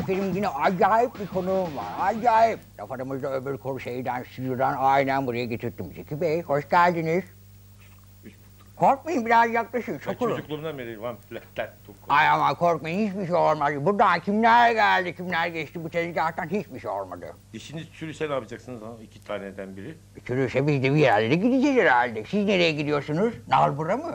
Efendim yine acayip bir konuğum var, acayip. Laf aramızda öbür stüdyodan aynen buraya getirdim. Zeki Bey, hoş geldiniz. Korkmayın, biraz yaklaşın, sokulun. Çocukluğumdan beri vampirlerden çok korkuyorum. Ay ama korkmayın, hiçbir şey olmaz. Buradan kimler geldi, kimler geçti, bu tezgahtan hiçbir şey olmadı. Dişiniz çürüse ne yapacaksınız ha? 2 taneden biri. Çürürse biz de bir yerlere gideceğiz herhalde. Siz nereye gidiyorsunuz? Nalbur'a mı?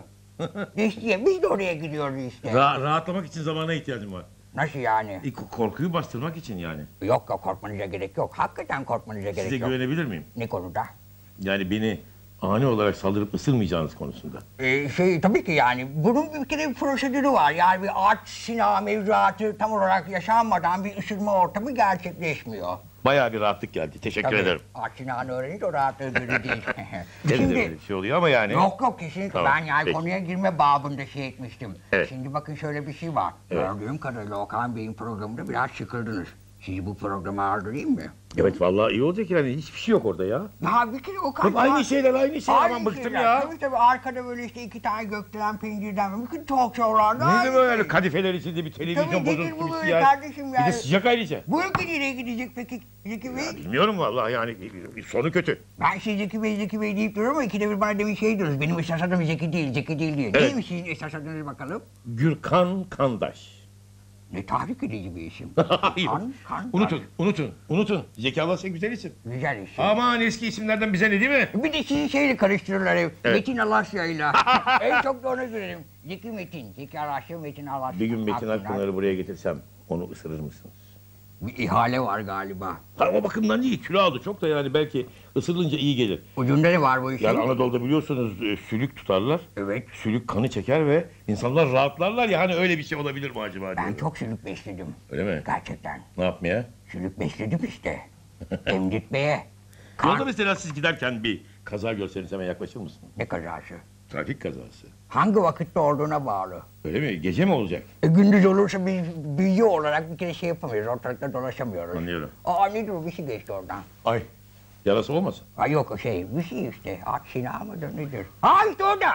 İşte biz de oraya gidiyoruz işte. Rahatlamak için zamana ihtiyacım var. Nasıl yani? Korkuyu bastırmak için yani. Yok yok, korkmanıza gerek yok. Hakikaten korkmanıza gerek Size yok. güvenebilir miyim? Ne konuda? Yani beni ani olarak saldırıp ısırmayacağınız konusunda. Tabii ki yani bunun bir kere bir prosedürü var. Yani bir art sinema mevzuatı tam olarak yaşanmadan bir ısırma ortamı gerçekleşmiyor. Bayağı bir rahatlık geldi. Teşekkür ederim. Art sinemanı öğrenince o rahatlığı görür değil. Benim de böyle bir şey oluyor ama yani. Yok kesinlikle. Tamam, Ben yani peki. konuya girme babında şey etmiştim. Evet. Şimdi bakın şöyle bir şey var. Evet. Gördüğüm kadarıyla Okan Bey'in programında biraz sıkıldınız. Sizi bu programa aldırayım mı? Evet vallahi iyi olacak yani. Hiçbir şey yok orada ya. Ya bir kere Okan... Hep aynı şeyler. Aman bıktım şeyler. ya. Tabii arkada böyle işte 2 tane gökdelen pencirden bütün talk show'larda... Ne de böyle kadifeler içinde bir televizyon Tabii, nedir bozuntusu bu bir böyle şey ya. kardeşim Bir yani? de sıcak ayrıca. Bu ülke nereye gidecek peki Zeki Bey? Bilmiyorum vallahi yani sonu kötü. Ben şey Zeki Bey deyip duruyorum ama ikide bir bana demin şey diyoruz. Benim esas adım Zeki değil diye. Evet. Neymiş sizin esas adınız bakalım? Gürkan Kandaş. Ne tahrik edici bir isim. Hayır. Kan. Unutun. Zeki Alasya güzel isim. Güzel isim. Aman eski isimlerden bize ne değil mi? Bir de sizi şeyle karıştırırlar hep. Evet. Metin Alasya'yla. En çok da ona gülerim. Zeki Metin. Zeki Alasya, Metin Alasya. Bir gün Metin Aklımdan Akpınar'ı buraya getirsem onu ısırır mısınız? bir ihale var galiba. Ha, o bakımdan değil, kilo aldı çok da yani belki ısırılınca iyi gelir. Ucunda ne var bu işin? Yani Anadolu'da biliyorsunuz sülük tutarlar. Evet. Sülük kanı çeker ve insanlar rahatlarlar ya hani öyle bir şey olabilir mi acaba Ben diyorum. çok sülük besledim. Öyle mi? Gerçekten. Ne yapmaya? Sülük besledim işte. Emdirtmeye. Yolda mesela siz giderken bir kaza görseniz hemen yaklaşır mısınız? Ne kazası? Trafik kazası. Hangi vakitte olduğuna bağlı. Öyle mi? Gece mi olacak? Gündüz olursa biz büyü olarak bir kere şey yapamıyoruz. Ortalıkta dolaşamıyoruz. Anlıyorum. Nedir o? Bir şey geçti oradan. Ay, yarası olmasın? Yok bir şey işte. Silah mıdır nedir? İşte orada.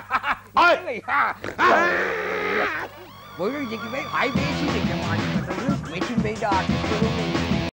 Ay! Buyurun Zeki Bey. Ay Bey siz de Kemal'in katılıyorsunuz. Metin Bey de artık sorumlu.